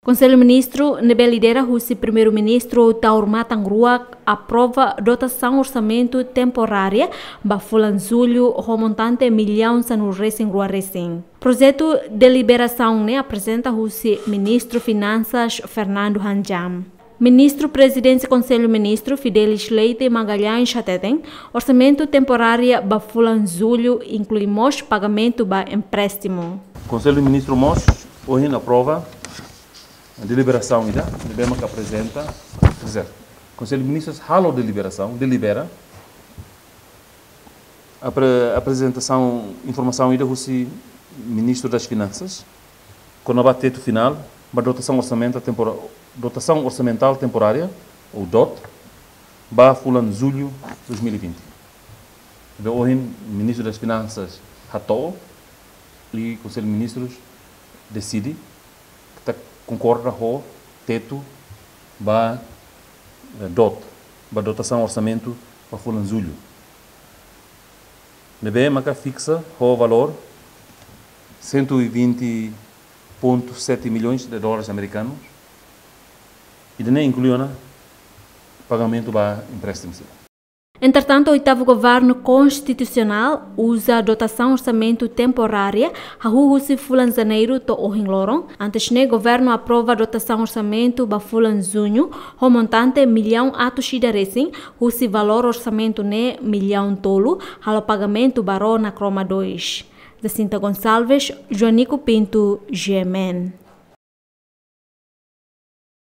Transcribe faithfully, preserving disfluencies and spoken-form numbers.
Conselho Ministro nebe lidera o primeiro-ministro Taurma Tangrua aprova dotação orçamento temporária bafulan julho remontante milhão no recém rua recém. Projeto de liberação né apresenta o ministro Finanças Fernando Hanjam. Ministro Presidente Conselho Ministro Fidelis Leite Magalhães Chateten, orçamento temporário bafulan julho incluímos pagamento ba empréstimo. Conselho Ministro Mos hoje aprova a deliberação ida, deliberação que apresenta, quer dizer, Conselho de Ministros halo deliberação, delibera a pre, apresentação, informação ida o Ministro das Finanças, com o teto final, a dotação orçamental temporária, dotação orçamental temporária, o D O T, para fulano julho de dois mil e vinte. Então, hoje, o Ministro das Finanças ratou e o Conselho de Ministros decide que concorda com o teto para D O T, para dotação orçamento para fulano julho. Nebe maca fixa o valor cento e vinte vírgula sete milhões de dólares americanos e nem incluiu o pagamento para empréstimos. Entretanto, o oitavo governo constitucional usa a dotação orçamento temporária a Huhusi Fulan Janeiro to Ohinloron. Antes ne governo aprova a dotação orçamento ba Fulan Junho, o montante milhão atushida recém, husi valor orçamento ne milhão tolo, halo pagamento baro na croma dois. Jacinta Gonçalves, Joanico Pinto, G M N.